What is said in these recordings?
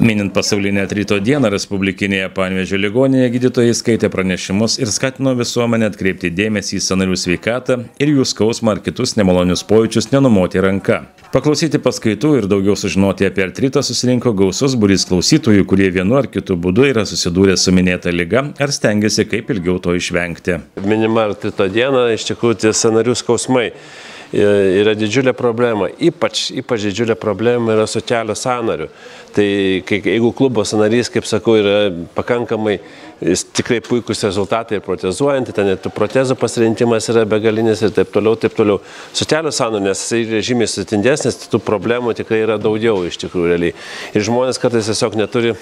Minint pasaulinę atrito dieną, Respublikinėje Panevėžio ligoninėje gydytojai skaitė pranešimus ir skatino visuomenę atkreipti dėmesį į sąnarių sveikatą ir jų skausmą ar kitus nemalonius pojūčius nenumoti ranka. Paklausyti paskaitų ir daugiau sužinoti apie artritą susirinko gausus būrys klausytojų, kurie vienu ar kitu būdu yra susidūrę su minėta liga ar stengiasi kaip ilgiau to išvengti. Minima atrito diena, iš tikrųjų tie sąnarių skausmai yra didžiulė problema, ypač didžiulė problema yra su kelio sąnariu. Tai jeigu klubo sąnarys, kaip sakau, yra pakankamai tikrai puikus rezultatai ir protezuojant, ten ir protezų pasirinkimas yra begalinis ir taip toliau, taip toliau. Su kelio sąnariu, nes jis yra žymiai sudėtingesnis, tų problemų tikrai yra daugiau iš tikrųjų realiai. Ir žmonės kartais tiesiog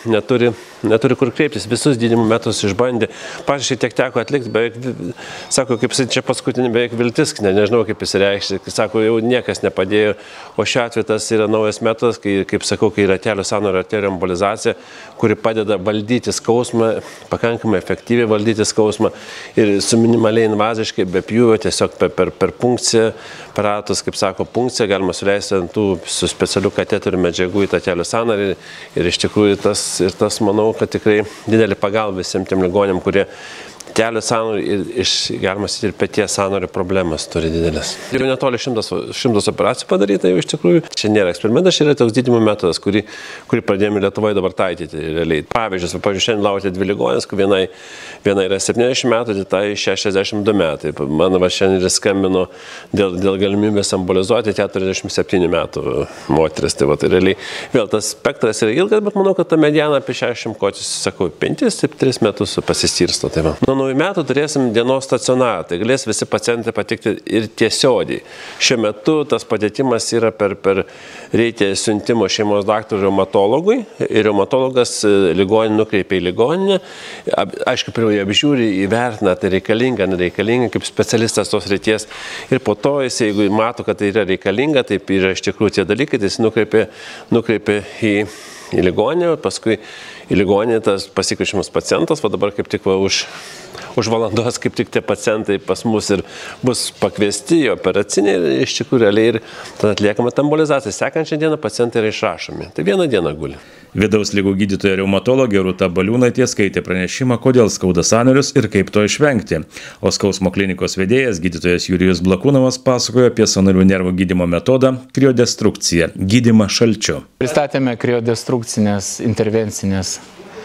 neturi kur kreiptis, visus gydymo metodus išbandė. Pavyzdžiui, tiek teko atlikti, beveik, sako, kaip čia paskutinė beveik viltis, nežinau kaip jis reikšti, sako, jau niekas nepadėjo, o šiuo atveju tas yra naujas metodas, kaip sakau, kai yra kelio sąnario arterijų embolizacija, kuri padeda valdyti skausmą, pakankamai efektyviai valdyti skausmą ir su minimaliai invaziškai, be pjūvio, tiesiog per punkciją, aparatus, kaip sako, punkciją galima suleisti ant tų su specialių kateterių medžiagų į tą kelio sąnarį ir iš tikrųjų tas manau, kad tikrai didelį pagalbą visiems tiem ligonėm, kurie kelio sąnarių ir galima sakyti, ir peties sąnarių problemas turi didelis. Jau netoli 100 operacijų padaryta jau iš tikrųjų. Čia nėra eksperimentas, čia yra toks gydymo metodas, kurį pradėjome Lietuvoje dabar taikyti realiai. Pavyzdžiui, šiandien laukia dvi ligonės, vienai yra 70 metų, tai 62 metai. Man šiandien ir skambino dėl galimybės embolizuoti 47 metų moteris. Tai realiai vėl tas spektras yra ilgas, bet manau, kad ta mediana apie 60, kočius, sakau, 5-3 metus pasistyrsto. Tai nuo naujų metų turėsim dienos stacionarą, tai galės visi pacientai patikti ir tiesiogiai. Šiuo metu tas padėtimas yra reikia siuntimo šeimos daktarų reumatologui ir reumatologas ligoninę nukreipia į ligoninę. Aišku, pirmiau jie apžiūri, įvertina, tai reikalinga, nereikalinga, kaip specialistas tos srities. Ir po to jis, jeigu mato, kad tai yra reikalinga, taip yra iš tikrųjų tie dalykai, tai jis nukreipia į ligoninę, paskui į ligoninę tas pasikviečiamas pacientas, o dabar kaip tik už valandos kaip tik tie pacientai pas mus ir bus pakviesti į operacinę ir iš tikrųjų realiai ir tada atliekama embolizacija. Sekančią dieną pacientai yra išrašomi. Tai vieną dieną guli. Vidaus ligų gydytoja reumatologė Rūta Baliūnaitė skaitė pranešimą, kodėl skauda sąnarius ir kaip to išvengti. O skausmo klinikos vedėjas gydytojas Jurijus Blakūnovas pasakojo apie sąnarių nervų gydymo metodą kriodestrukciją, gydymą šalčiu. Pristatėme kriodestrukcinės intervencinės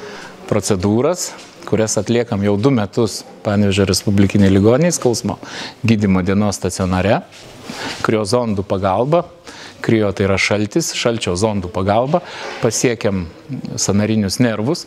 procedūras, kurias atliekam jau 2 metus Panevėžio Respublikinėje ligoninėje skausmo gydymo dienos stacionare, kriozondų pagalba. Krio tai yra šaltis, šalčio zondų pagalba, pasiekiam sąnarinius nervus,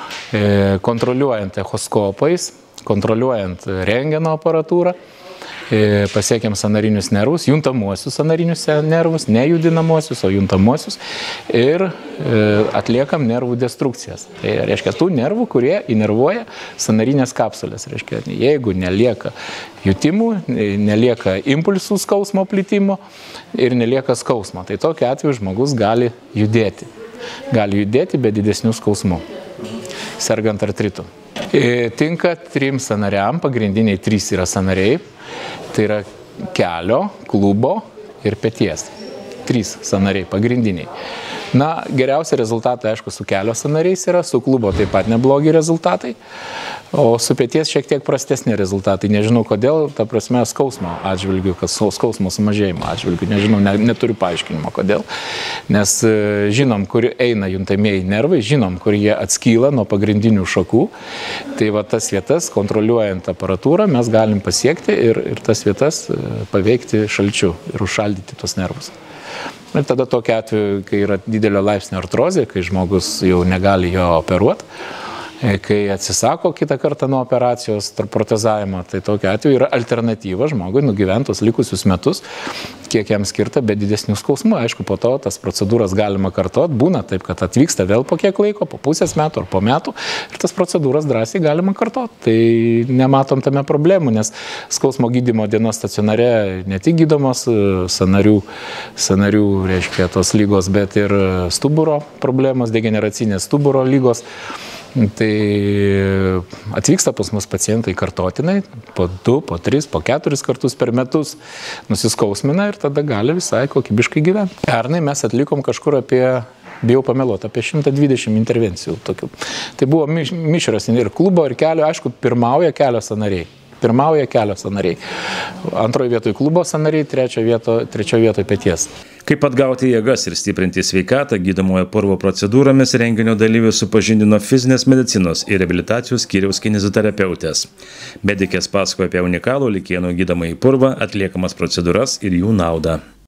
kontroliuojant echoskopais, kontroliuojant rentgeno aparatūrą, pasiekiam sąnarinius nervus, juntamuosius sąnarinius nervus, nejudinamuosius, o juntamuosius ir atliekam nervų destrukcijas. Tai reiškia tų nervų, kurie įnervuoja sąnarinės kapsulės. Reiškia, jeigu nelieka jutimų, nelieka impulsų skausmo plitimo ir nelieka skausmo, tai tokiu atveju žmogus gali judėti. Gali judėti be didesnių skausmų, sergant artritu. Tinka 3 sąnariam, pagrindiniai 3 yra sąnariai. Tai yra kelio, klubo ir peties. 3 sąnariai pagrindiniai. Na, geriausi rezultatai, aišku, su kelio sąnariais yra, su klubo taip pat neblogi rezultatai, o su peties šiek tiek prastesni rezultatai. Nežinau kodėl, ta prasme, skausmo atžvilgių, skausmo sumažėjimo atžvilgių, nežinau, neturiu paaiškinimo kodėl, nes žinom, kur eina juntamieji nervai, žinom, kur jie atskyla nuo pagrindinių šakų, tai va tas vietas, kontroliuojant aparatūrą, mes galim pasiekti ir tas vietas paveikti šalčiu ir užšaldyti tos nervus. Ir tada tokia atveju, kai yra didelio laipsnio artrozė, kai žmogus jau negali jo operuoti, kai atsisako kitą kartą nuo operacijos protezavimo, tai tokia atveju yra alternatyva žmogui nugyventos likusius metus, kiek jam skirta, be didesnių skausmų. Aišku, po to tas procedūras galima kartoti, būna taip, kad atvyksta vėl po kiek laiko, po pusės metų ar po metų, ir tas procedūras drąsiai galima kartoti. Tai nematom tame problemų, nes skausmo gydymo dienos stacionare ne tik gydomos sąnarių, reiškia, tos lygos, bet ir stuburo problemos, degeneracinės stuburo lygos. Tai atvyksta pas mus pacientai kartotinai, po 2, po 3, po 4 kartus per metus nusiskausmina ir tada gali visai kokybiškai gyventi. Pernai mes atlikom kažkur apie bijau pameluoti, apie 120 intervencijų tokių. Tai buvo mišras ir klubo, ir kelio, aišku, pirmauja kelio sąnariai. Antroje vietoje klubo sąnariai, trečioje vietoje peties. Kaip atgauti jėgas ir stiprinti sveikatą, gydomojo purvo procedūromis renginio dalyvius supažindino fizinės medicinos ir reabilitacijos skyriaus kineziterapeutės. Medikės pasakojo apie unikalų Likėnų gydomąjį purvą, atliekamas procedūras ir jų naudą.